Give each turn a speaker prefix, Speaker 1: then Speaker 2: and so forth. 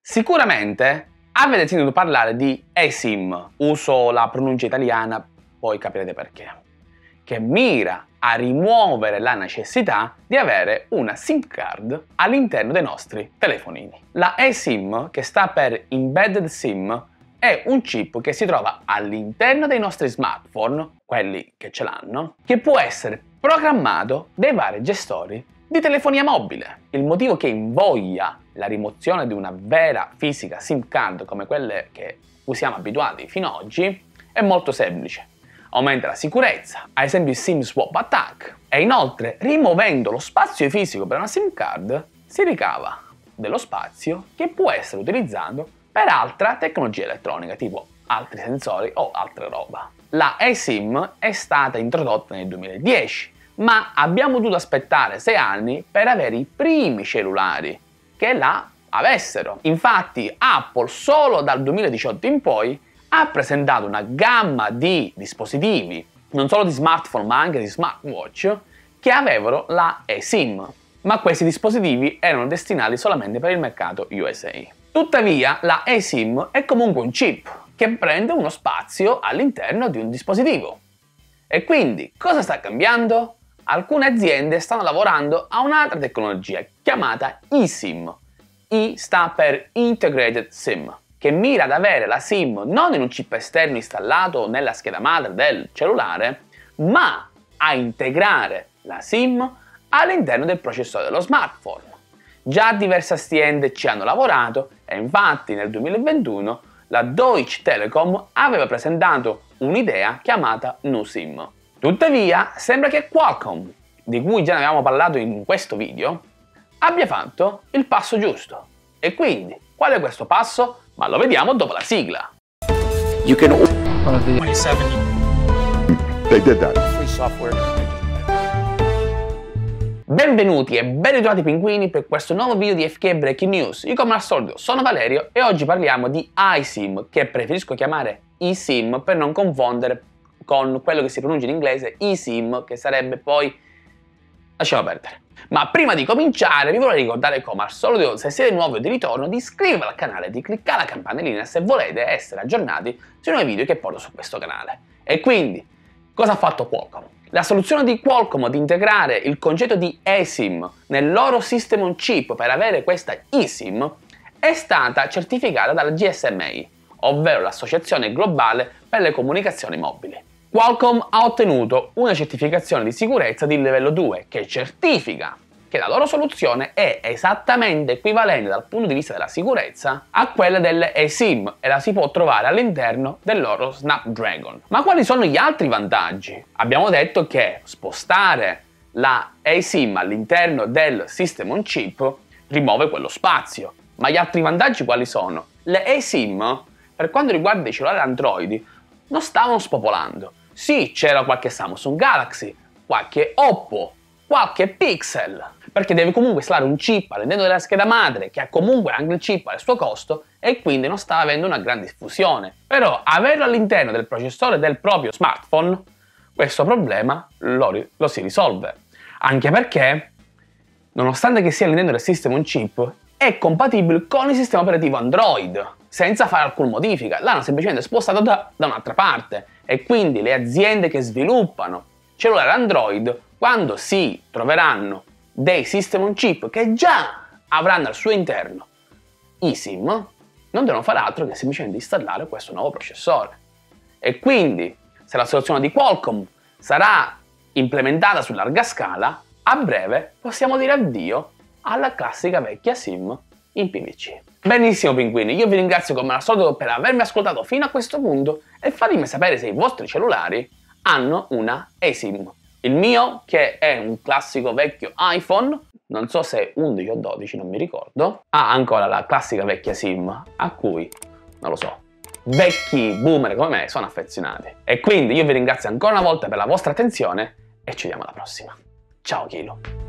Speaker 1: Sicuramente avete sentito parlare di eSIM, uso la pronuncia italiana, poi capirete perché, che mira a rimuovere la necessità di avere una SIM card all'interno dei nostri telefonini. La eSIM, che sta per Embedded SIM, è un chip che si trova all'interno dei nostri smartphone, quelli che ce l'hanno, che può essere programmato dai vari gestori di telefonia mobile. Il motivo che invoglia la rimozione di una vera fisica SIM card come quelle che siamo abituati fino ad oggi è molto semplice. Aumenta la sicurezza, ad esempio il SIM swap attack, e inoltre rimuovendo lo spazio fisico per una SIM card si ricava dello spazio che può essere utilizzato per altra tecnologia elettronica, tipo altri sensori o altra roba. La eSIM è stata introdotta nel 2010, ma abbiamo dovuto aspettare 6 anni per avere i primi cellulari che la avessero. Infatti Apple solo dal 2018 in poi ha presentato una gamma di dispositivi, non solo di smartphone ma anche di smartwatch, che avevano la eSIM, ma questi dispositivi erano destinati solamente per il mercato USA. Tuttavia la eSIM è comunque un chip che prende uno spazio all'interno di un dispositivo. E quindi cosa sta cambiando? Alcune aziende stanno lavorando a un'altra tecnologia chiamata eSIM. I sta per Integrated SIM, che mira ad avere la SIM non in un chip esterno installato nella scheda madre del cellulare, ma a integrare la SIM all'interno del processore dello smartphone. Già diverse aziende ci hanno lavorato e infatti nel 2021 la Deutsche Telekom aveva presentato un'idea chiamata NuSIM. Tuttavia sembra che Qualcomm, di cui già ne avevamo parlato in questo video, abbia fatto il passo giusto. E quindi, qual è questo passo? Ma lo vediamo dopo la sigla.
Speaker 2: You can
Speaker 3: 27.
Speaker 2: They did that.
Speaker 3: Free software.
Speaker 1: Benvenuti e ben ritrovati pinguini per questo nuovo video di FK Breaking News. Io come al solito sono Valerio e oggi parliamo di iSIM, che preferisco chiamare eSIM per non confondere con quello che si pronuncia in inglese eSIM, che sarebbe poi... lasciamo perdere. Ma prima di cominciare vi vorrei ricordare, come al solito, se siete nuovi o di ritorno, di iscrivervi al canale, di cliccare la campanellina se volete essere aggiornati sui nuovi video che porto su questo canale. E quindi, cosa ha fatto Qualcomm? La soluzione di Qualcomm di integrare il concetto di eSIM nel loro System on Chip per avere questa eSIM è stata certificata dalla GSMA, ovvero l'Associazione Globale per le Comunicazioni Mobili. Qualcomm ha ottenuto una certificazione di sicurezza di livello 2 che certifica che la loro soluzione è esattamente equivalente dal punto di vista della sicurezza a quella delle eSIM e la si può trovare all'interno del loro Snapdragon. Ma quali sono gli altri vantaggi? Abbiamo detto che spostare la eSIM all'interno del System on Chip rimuove quello spazio. Ma gli altri vantaggi quali sono? Le eSIM, per quanto riguarda i cellulari Android, non stavano spopolando. Sì, c'era qualche Samsung Galaxy, qualche Oppo, qualche Pixel, perché deve comunque installare un chip all'interno della scheda madre che ha comunque anche il chip al suo costo e quindi non stava avendo una grande diffusione. Però averlo all'interno del processore del proprio smartphone, questo problema lo si risolve. Anche perché, nonostante che sia all'interno del System on Chip, è compatibile con il sistema operativo Android, senza fare alcuna modifica. L'hanno semplicemente spostato da un'altra parte e quindi le aziende che sviluppano cellulari Android, quando si troveranno dei System on Chip che già avranno al suo interno eSIM, non devono fare altro che semplicemente installare questo nuovo processore. E quindi, se la soluzione di Qualcomm sarà implementata su larga scala, a breve possiamo dire addio alla classica vecchia SIM in PVC. Benissimo pinguini, io vi ringrazio come al solito per avermi ascoltato fino a questo punto e fatemi sapere se i vostri cellulari hanno una eSIM. Il mio, che è un classico vecchio iPhone, non so se è 11 o 12, non mi ricordo, ha ancora la classica vecchia SIM a cui, non lo so, vecchi boomer come me sono affezionati. E quindi io vi ringrazio ancora una volta per la vostra attenzione e ci vediamo alla prossima. Ciao Chilo!